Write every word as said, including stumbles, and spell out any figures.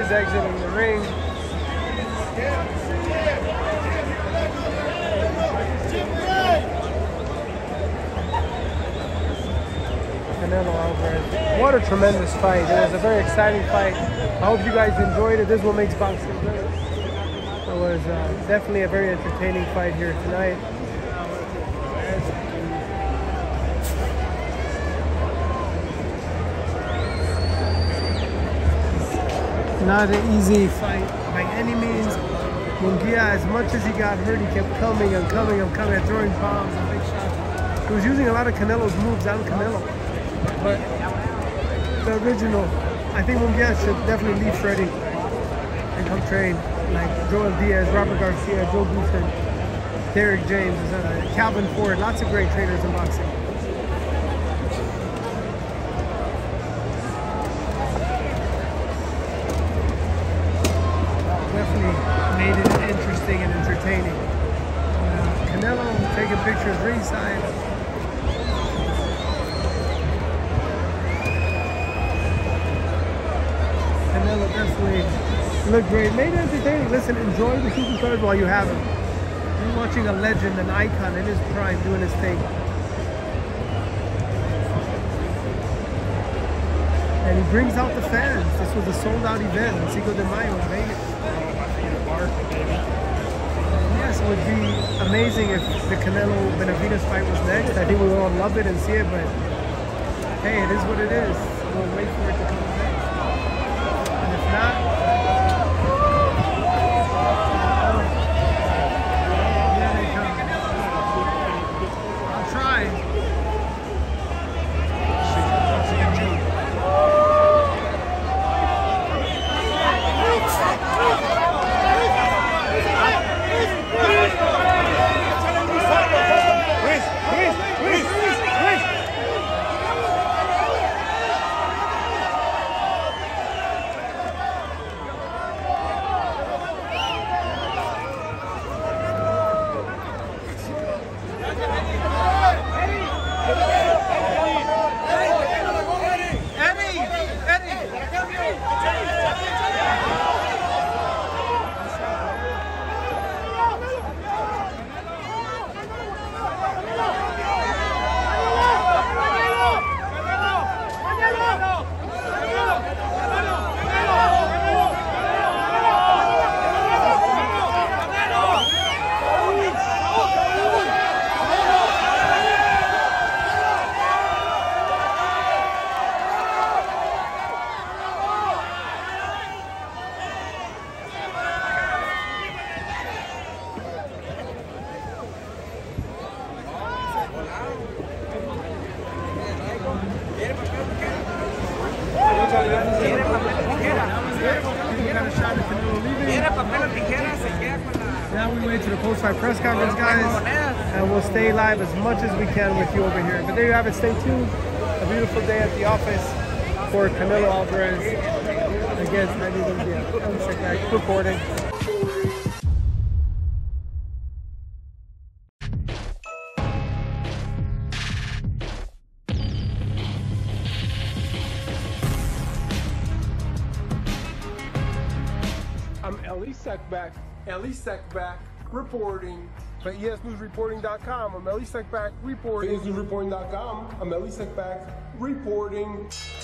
He's exiting the ring. Canelo Alvarez. What a tremendous fight. It was a very exciting fight. I hope you guys enjoyed it. This is what makes boxing great. It was uh, definitely a very entertaining fight here tonight. Not an easy fight by any means. Munguia, as much as he got hurt, he kept coming and coming and coming and throwing bombs and big shots. He was using a lot of Canelo's moves on Canelo. But the original, I think Munguia should definitely leave Freddy and come train like Joel Diaz, Robert Garcia, Joe Booster, Derek James, uh, Calvin Ford, lots of great trainers in boxing. Definitely made it interesting and entertaining. Uh, Canelo taking pictures ringside. Canelo definitely looked great. Made it entertaining. Listen, enjoy the shooting stars while you have them. You're watching a legend, an icon in his prime doing his thing. And he brings out the fans. This was a sold out event in Cinco de Mayo in Vegas. Yes, it would be amazing if the Canelo Benavidez fight was next. I think we would all love it and see it, but hey, it is what it is. We'll wait for it to come next. And if not, here they come. I'll try. Now we wait to the post-fight press conference, guys, and we'll stay live as much as we can with you over here. But there you have it. Stay tuned. A beautiful day at the office for Canelo Alvarez against Eddie Munguia. I'm sick back reporting. I'm Ellie Seckback, Ellie Seckback reporting for E S News Reporting dot com. I'm Ellie Seckback reporting. For E S News Reporting dot com, I'm Ellie Seckback reporting.